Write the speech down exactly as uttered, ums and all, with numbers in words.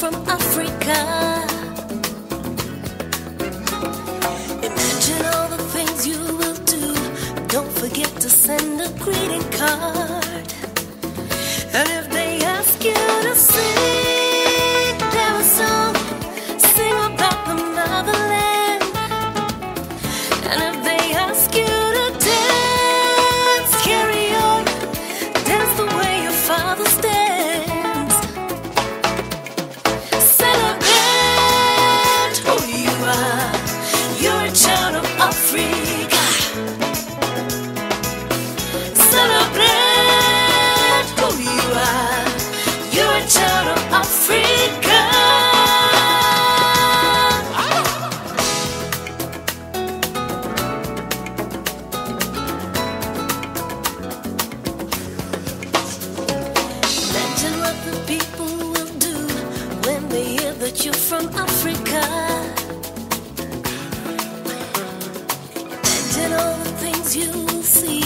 from Afrika. Imagine all the things you will do. Don't forget to send a greeting card. And if they ask you to sing them a song, sing about the motherland. And if they ask you to dance, carry on, dance the way your fathers dance. Celebrate who you are. You're a child of Afrika. Celebrate who you are. You're a child of Afrika. Imagine what the people will do when they hear that you're from Afrika. Imagine all the things you will see